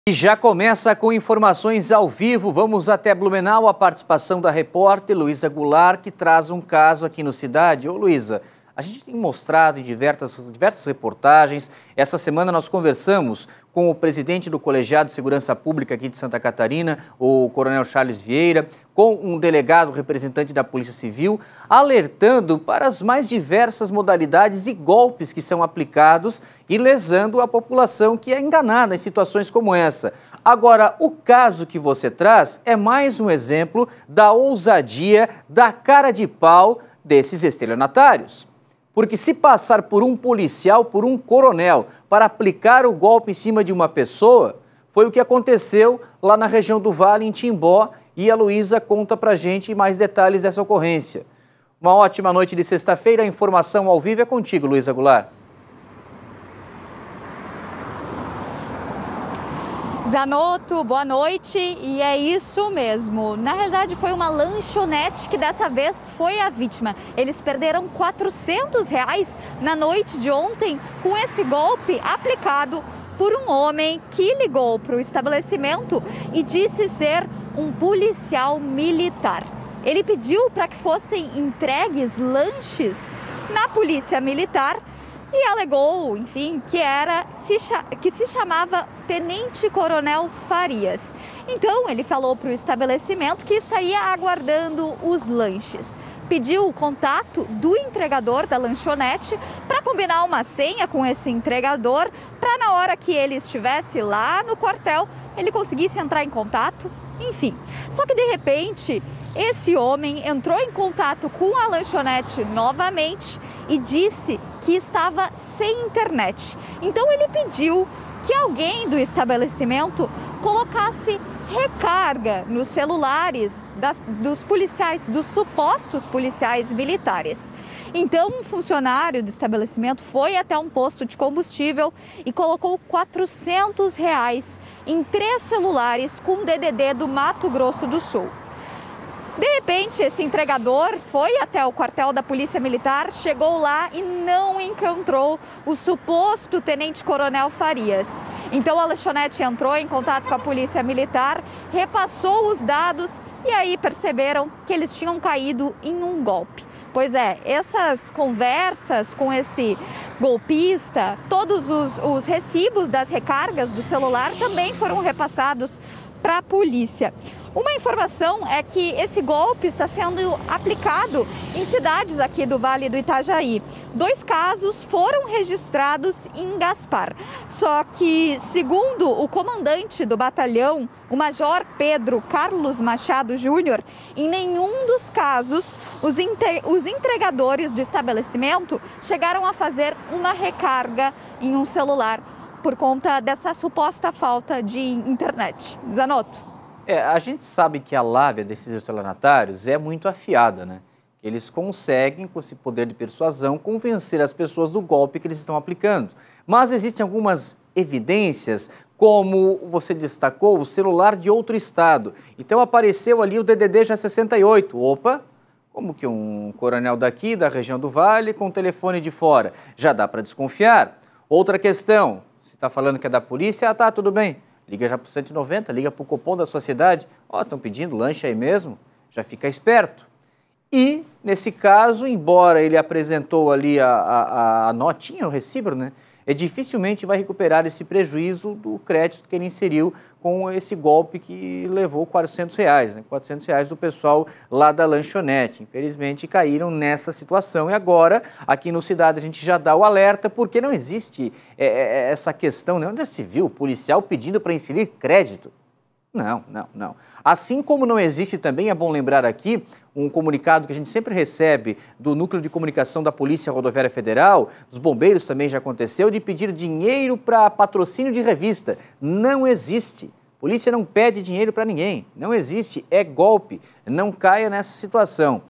E já começa com informações ao vivo. Vamos até Blumenau, a participação da repórter Luísa Goulart, que traz um caso aqui no Cidade. Ô Luísa, a gente tem mostrado em diversas reportagens. Essa semana nós conversamos com o presidente do Colegiado de Segurança Pública aqui de Santa Catarina, o Coronel Charles Vieira, com um delegado representante da Polícia Civil, alertando para as mais diversas modalidades e golpes que são aplicados e lesando a população que é enganada em situações como essa. Agora, o caso que você traz é mais um exemplo da ousadia, da cara de pau desses estelionatários. Porque se passar por um policial, por um coronel, para aplicar o golpe em cima de uma pessoa, foi o que aconteceu lá na região do Vale, em Timbó, e a Luísa conta pra gente mais detalhes dessa ocorrência. Uma ótima noite de sexta-feira, a informação ao vivo é contigo, Luísa Goulart. Zanotto, boa noite, e é isso mesmo. Na realidade foi uma lanchonete que dessa vez foi a vítima. Eles perderam R$400 na noite de ontem com esse golpe aplicado por um homem que ligou para o estabelecimento e disse ser um policial militar. Ele pediu para que fossem entregues lanches na polícia militar e alegou, enfim, que se chamava Tenente Coronel Farias. Então, ele falou para o estabelecimento que estaria aguardando os lanches. Pediu o contato do entregador da lanchonete para combinar uma senha com esse entregador, para na hora que ele estivesse lá no quartel, ele conseguisse entrar em contato, enfim. Só que, de repente, esse homem entrou em contato com a lanchonete novamente e disse que estava sem internet. Então ele pediu que alguém do estabelecimento colocasse recarga nos celulares dos policiais, dos supostos policiais militares. Então um funcionário do estabelecimento foi até um posto de combustível e colocou R$400 em 3 celulares com DDD do Mato Grosso do Sul. De repente, esse entregador foi até o quartel da Polícia Militar, chegou lá e não encontrou o suposto tenente-coronel Farias. Então a lanchonete entrou em contato com a Polícia Militar, repassou os dados e aí perceberam que eles tinham caído em um golpe. Pois é, essas conversas com esse golpista, todos os recibos das recargas do celular também foram repassados para a polícia. Uma informação é que esse golpe está sendo aplicado em cidades aqui do Vale do Itajaí. 2 casos foram registrados em Gaspar. Só que, segundo o comandante do batalhão, o Major Pedro Carlos Machado Júnior, em nenhum dos casos os entregadores do estabelecimento chegaram a fazer uma recarga em um celular por conta dessa suposta falta de internet. Zanotto. A gente sabe que a lábia desses estelionatários é muito afiada, né? Eles conseguem, com esse poder de persuasão, convencer as pessoas do golpe que eles estão aplicando. Mas existem algumas evidências, como você destacou, o celular de outro estado. Então apareceu ali o DDD já 68. Opa, como que um coronel daqui, da região do Vale, com o telefone de fora? Já dá para desconfiar. Outra questão, se está falando que é da polícia, tá, tudo bem. Liga já para o 190, liga para o Copom da sua cidade. Ó, estão pedindo lanche aí mesmo, já fica esperto. E, nesse caso, embora ele apresentou ali a notinha, o recibo, né? Dificilmente vai recuperar esse prejuízo do crédito que ele inseriu com esse golpe que levou R$400, né? R$400 do pessoal lá da lanchonete. Infelizmente, caíram nessa situação. E agora, aqui no Cidade, a gente já dá o alerta, porque não existe essa questão, né? Onde já se viu o policial pedindo para inserir crédito? Não. Assim como não existe também, é bom lembrar aqui, um comunicado que a gente sempre recebe do Núcleo de Comunicação da Polícia Rodoviária Federal, dos bombeiros também já aconteceu, de pedir dinheiro para patrocínio de revista. Não existe. Polícia não pede dinheiro para ninguém. Não existe. É golpe. Não caia nessa situação.